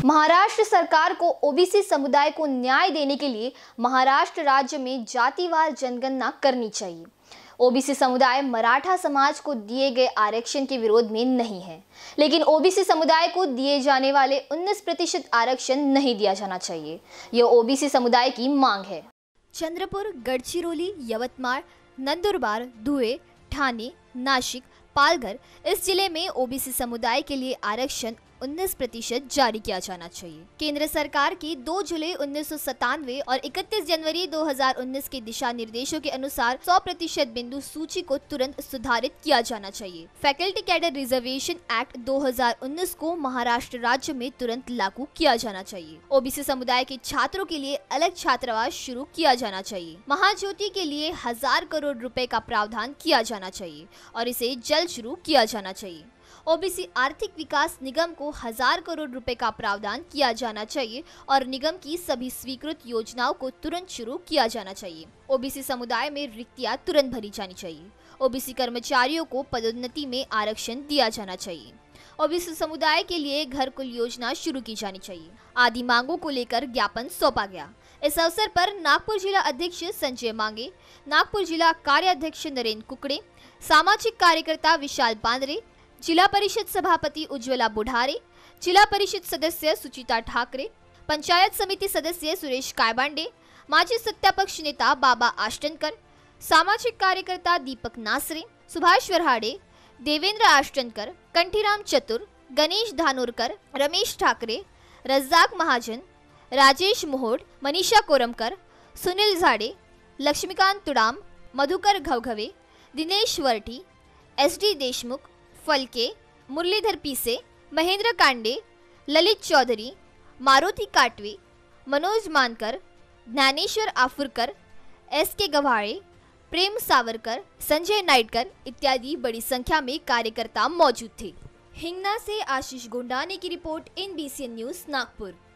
महाराष्ट्र सरकार को ओबीसी समुदाय को न्याय देने के लिए महाराष्ट्र राज्य में जातिवार जनगणना करनी चाहिए। ओबीसी समुदाय मराठा समाज को दिए गए आरक्षण के विरोध में नहीं है, लेकिन ओबीसी समुदाय को दिए जाने वाले 19% आरक्षण नहीं दिया जाना चाहिए। यह ओबीसी समुदाय की मांग है। चंद्रपुर, गढ़चिरोली, यवतमाळ, नंदुरबार, धुळे, ठाणे, नाशिक, पालघर इस जिले में ओबीसी समुदाय के लिए आरक्षण 19% जारी किया जाना चाहिए। केंद्र सरकार की 2 जुलाई 1997 और 31 जनवरी 2019 के दिशा निर्देशों के अनुसार 100% बिंदु सूची को तुरंत सुधारित किया जाना चाहिए। फैकल्टी कैडर रिजर्वेशन एक्ट 2019 को महाराष्ट्र राज्य में तुरंत लागू किया जाना चाहिए। ओबीसी समुदाय के छात्रों के लिए अलग छात्रावास शुरू किया जाना चाहिए। महाज्योति के लिए 1000 करोड़ रुपए का प्रावधान किया जाना चाहिए और इसे जल्द शुरू किया जाना चाहिए। ओबीसी आर्थिक विकास निगम को 1000 करोड़ रुपए का प्रावधान किया जाना चाहिए और निगम की सभी स्वीकृत योजनाओं को तुरंत शुरू किया जाना चाहिए। ओबीसी समुदाय में रिक्तियां तुरंत भरी जानी चाहिए। ओबीसी कर्मचारियों को पदोन्नति में आरक्षण दिया जाना चाहिए। ओबीसी समुदाय के लिए घरकुल योजना शुरू की जानी चाहिए। आदि मांगों को लेकर ज्ञापन सौंपा गया। इस अवसर पर नागपुर जिला अध्यक्ष संजय मांगे, नागपुर जिला कार्याध्यक्ष नरेंद्र कुकड़े, सामाजिक कार्यकर्ता विशाल बांद्रे, जिला परिषद सभापति उज्ज्वला बुढ़ारे, जिला परिषद सदस्य सुचिता ठाकरे, पंचायत समिति सदस्य सुरेश कायबांडे, माजी सत्तापक्ष नेता बाबा आष्टनकर, सामाजिक कार्यकर्ता दीपक नासरे, सुभाष वरहाडे, देवेंद्र आष्टनकर, कंठीराम चतुर, गणेश धानोरकर, रमेश ठाकरे, रज्जाक महाजन, राजेश मोहोड, मनीषा कोरमकर, सुनील झाडे, लक्ष्मीकांत तुडाम, मधुकर घवघवे, दिनेश वरठी, SD देशमुख, फलके, मुरलीधर पीसे, महेंद्र कांडे, ललित चौधरी, मारुति काटवे, मनोज मानकर, ज्ञानेश्वर आफुरकर, SK गवाड़े, प्रेम सावरकर, संजय नाइटकर इत्यादि बड़ी संख्या में कार्यकर्ता मौजूद थे। हिंगना से आशीष गुंडाने की रिपोर्ट, INBCN न्यूज़, नागपुर।